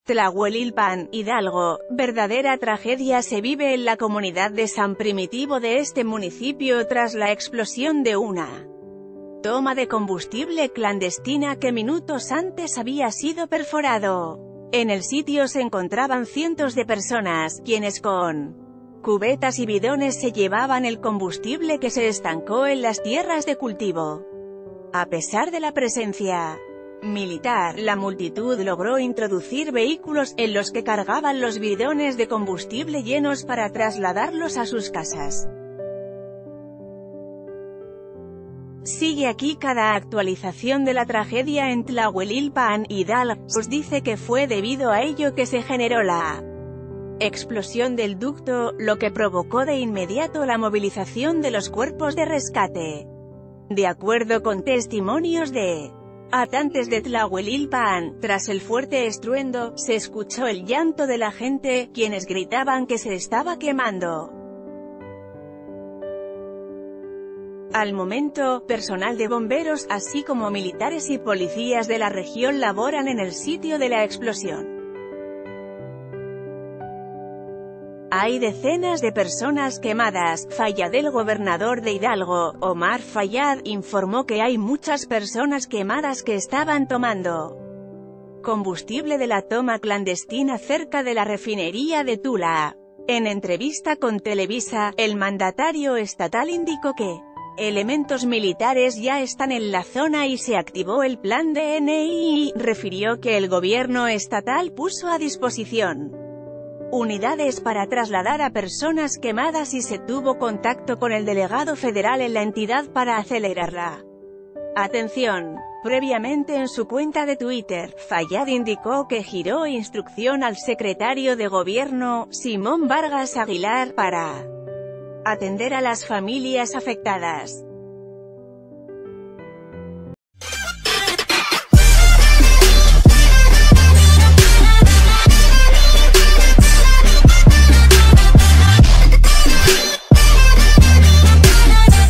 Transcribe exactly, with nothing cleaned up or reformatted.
Tlahuelilpan, Hidalgo, verdadera tragedia se vive en la comunidad de San Primitivo de este municipio tras la explosión de una toma de combustible clandestina que minutos antes había sido perforado. En el sitio se encontraban cientos de personas, quienes con cubetas y bidones se llevaban el combustible que se estancó en las tierras de cultivo. A pesar de la presencia militar, la multitud logró introducir vehículos, en los que cargaban los bidones de combustible llenos para trasladarlos a sus casas. Sigue aquí cada actualización de la tragedia en Tlahuelilpan, Hidalgo. Pues dice que fue debido a ello que se generó la explosión del ducto, lo que provocó de inmediato la movilización de los cuerpos de rescate. De acuerdo con testimonios de habitantes de Tlahuelilpan, tras el fuerte estruendo, se escuchó el llanto de la gente, quienes gritaban que se estaba quemando. Al momento, personal de bomberos, así como militares y policías de la región laboran en el sitio de la explosión. Hay decenas de personas quemadas. Fayad. El gobernador de Hidalgo, Omar Fayad, informó que hay muchas personas quemadas que estaban tomando combustible de la toma clandestina cerca de la refinería de Tula. En entrevista con Televisa, el mandatario estatal indicó que elementos militares ya están en la zona y se activó el plan de N I I. Refirió que el gobierno estatal puso a disposición unidades para trasladar a personas quemadas y se tuvo contacto con el delegado federal en la entidad para acelerarla. Atención. Previamente en su cuenta de Twitter, Fayad indicó que giró instrucción al secretario de Gobierno, Simón Vargas Aguilar, para atender a las familias afectadas.